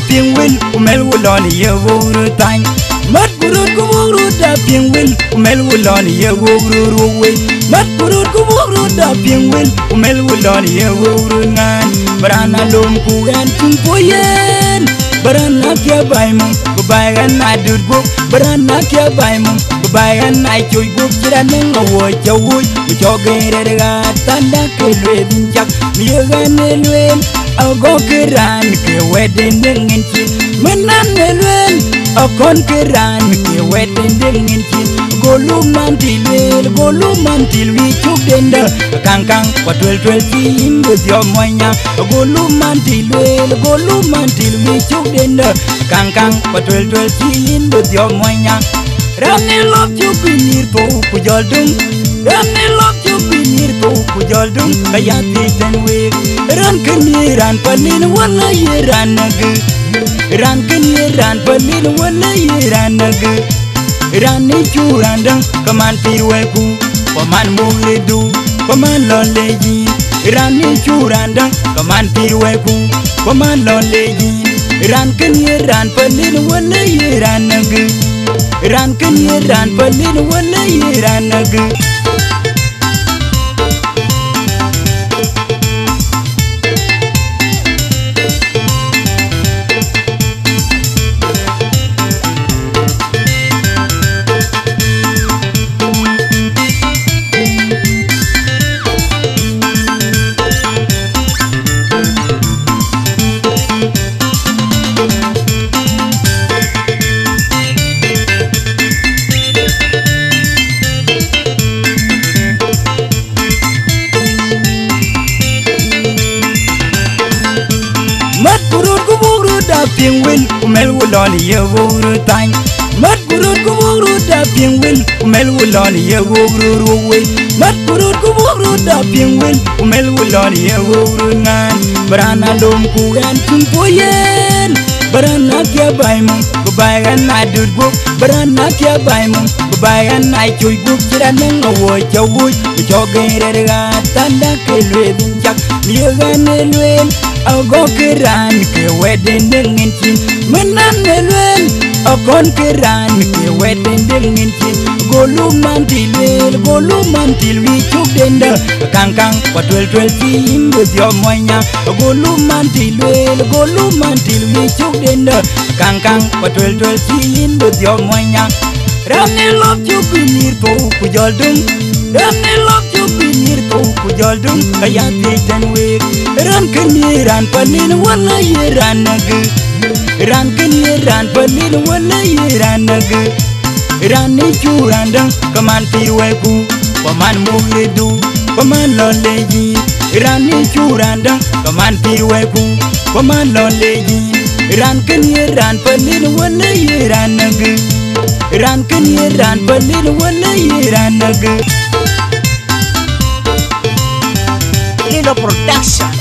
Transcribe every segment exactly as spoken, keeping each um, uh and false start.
pieng wil kumel wulon ye wuru tang mat kurut kumuru da pieng wil kumel wulon ye wuru we mat kurut kumuru da pieng wil kumel wulon ye wuru ngan barana lom kugan tumpoyen barana kya baimum bayan na durgo barana kya baimum bayan na choy go kiraneng awo chawuy chogere ga tanda kelwe dinjak miyagan elwen ago kiran ke weden dengan cin menan elwen akon kiran ke weden dengan cin golu mantil golu mantil wi chuk denda kang kang patwel twel cin gozyo moynya golu mantil golu mantil wi chuk denda kang kang patwel twel cin gozyo moynya ramne lop chuk binir to kujoldung ramne lop chuk binir to kujoldung kaya titan wek ran keniran palin wala yeran nag ran keniran palin wala yeran nag ran ni curandang kaman pirweku paman muledu paman loleji ran ni curandang kaman pirweku paman loleji ran keniran palin wala yeran nag ran keniran palin wala yeran nag pieng wil kumel wulon ye wuru tang mat kurut kumuru da pieng wil kumel wulon ye wuru we mat kurut kumuru da pieng wil kumel wulon ye wuru ngan barana lom kugan tumpoyen barana kya baimum bayan na durgo barana kya baimum bayan na choy go kiraneng awo chawuy chogere ga tanda kelwe dinjak miyagan elwen ago kiran ke weden dengan cin menan elwen akon kiran ke weden dengan cin golu mantil golu mantil wi chuk denda kang kang patwel twel cin gozyo moynya golu mantil golu mantil wi chuk denda kang kang patwel twel cin gozyo moynya ramne lop chuk binir to kujoldung ramne lop chuk binir to kujoldung kaya titan wek ran keniran palin wala yeran nag ran keniran palin wala yeran nag ran ni curandang kaman pirweku paman muledu paman loleji ran ni curandang kaman pirweku paman loleji ran keniran palin wala yeran nag ran keniran palin wala yeran nag Lilo Production.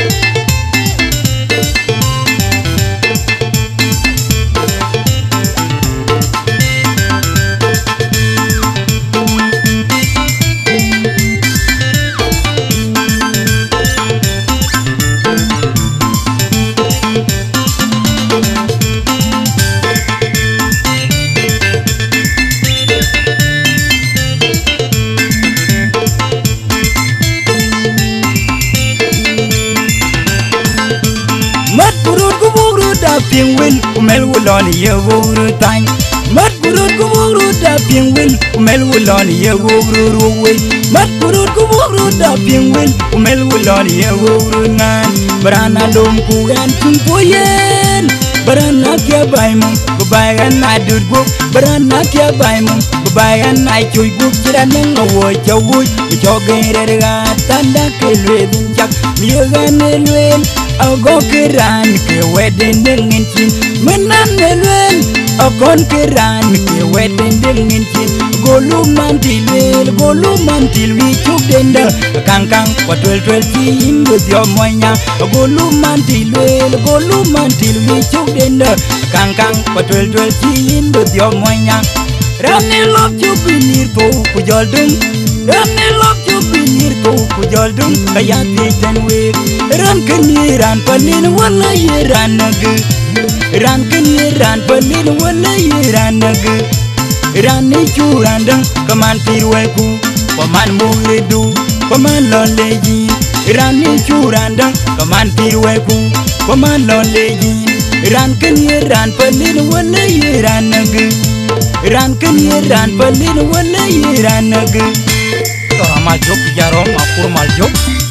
pieng wil kumel wulon ye wuru tang mat kurut kumuru da pieng wil kumel wulon ye wuru we mat kurut kumuru da pieng wil kumel wulon ye wuru ngan barana lom kugan tumpoyen barana kya baimum bayan na durgo barana kya baimum bayan na choy go kiraneng awo chawuy chogere ga tanda kelwe dinjak miyagan elwen ago kiran ke weden dengan cin menan elwen akon kiran ke weden dengan cin golu mantil golu mantil wi chuk denda kang kang patwel twel cin gozyo moynya golu mantil golu mantil wi chuk denda kang kang patwel twel cin gozyo moynya ramne lop chuk binir to kujoldung Rane lok ju binir ko ku joldum kayati tanwe ran kini ran palin wala yiran nag ran kini ran palin wala yiran nag ran ni churanda kaman pirweku kaman muridu kaman loleji ran ni churanda kaman pirweku kaman loleji ran kini ran palin wala yiran nag ran kini ran palin wala yiran nag Amal jok jarom akur mal jok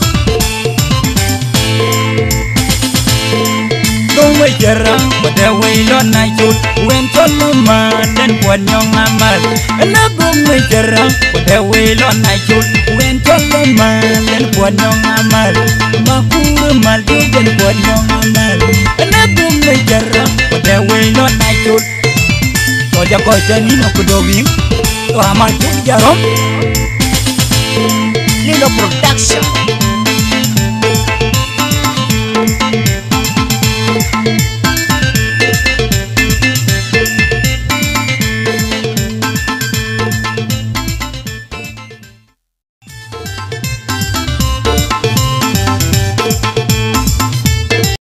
Dong wei jera pada wei lon nai chut wen cholma dan puan nyong amal na dong wei jera pada wei lon nai chut wen cholma dan puan nyong amal makur mal jok dan puan nyong amal na dong wei jera pada wei lon nai chut Soja koi chani no kudobing to amal jok jarom Lilo Production.